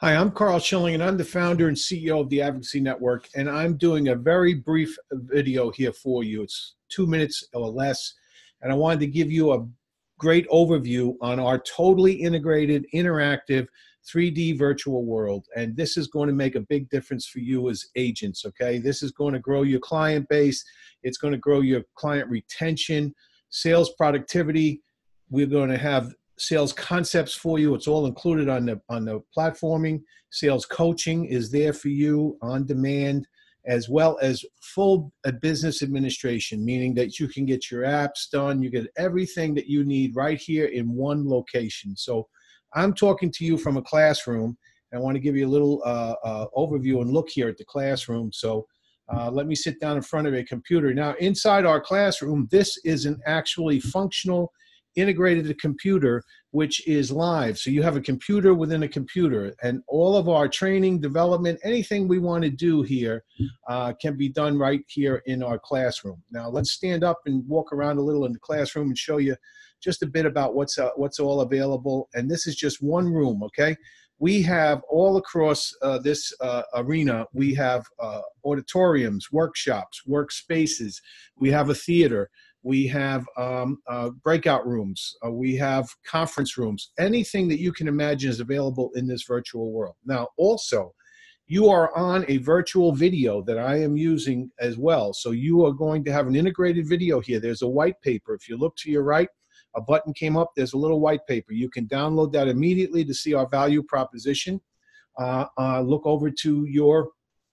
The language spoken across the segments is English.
Hi, I'm Carl Schilling, and I'm the founder and CEO of the Advocacy Network, and I'm doing a very brief video here for you. It's 2 minutes or less, and I wanted to give you a great overview on our totally integrated, interactive 3D virtual world, and this is going to make a big difference for you as agents, okay? This is going to grow your client base. It's going to grow your client retention, sales productivity. We're going to have sales concepts for you. It's all included on the platforming. Sales coaching is there for you on demand, as well as full business administration, meaning that you can get your apps done. You get everything that you need right here in one location. So I'm talking to you from a classroom. I want to give you a little overview and look here at the classroom. So let me sit down in front of a computer. Now, inside our classroom, this is an actually functional integrated computer, which is live. So you have a computer within a computer, and all of our training, development, anything we want to do here can be done right here in our classroom. Now let's stand up and walk around a little in the classroom and show you just a bit about what's all available. And this is just one room, okay? We have all across this arena, we have auditoriums, workshops, workspaces. We have a theater. We have breakout rooms. We have conference rooms. Anything that you can imagine is available in this virtual world. Now, also, you are on a virtual video that I am using as well. So you are going to have an integrated video here. There's a white paper. If you look to your right, a button came up. There's a little white paper. You can download that immediately to see our value proposition. Look over to your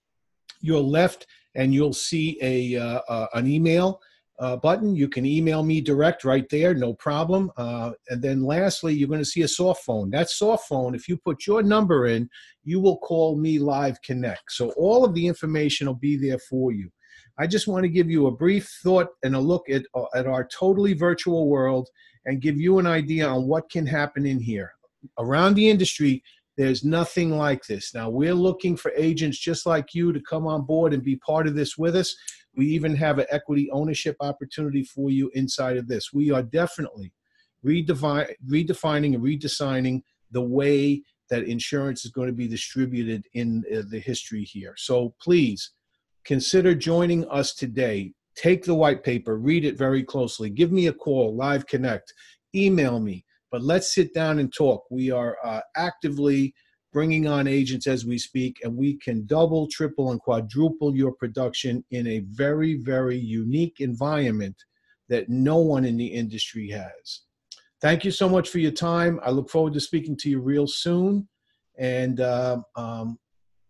left, and you'll see an email button. You can email me direct right there, no problem. And then lastly, you're going to see a soft phone. That soft phone, if you put your number in, you will call me live connect. So all of the information will be there for you. I just want to give you a brief thought and a look at our totally virtual world and give you an idea on what can happen in here. Around the industry, there's nothing like this. Now, we're looking for agents just like you to come on board and be part of this with us. We even have an equity ownership opportunity for you inside of this. We are definitely redefining and redesigning the way that insurance is going to be distributed in the history here. So please consider joining us today. Take the white paper, read it very closely. Give me a call, live connect, email me. But let's sit down and talk. We are actively bringing on agents as we speak, and we can double, triple, and quadruple your production in a very, very unique environment that no one in the industry has. Thank you so much for your time. I look forward to speaking to you real soon. And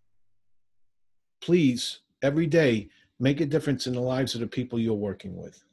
please, every day, make a difference in the lives of the people you're working with.